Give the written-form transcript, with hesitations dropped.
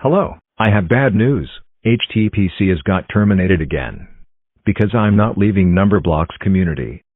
Hello, I have bad news. HTPC has got terminated again. Because I'm not leaving numberblocks community.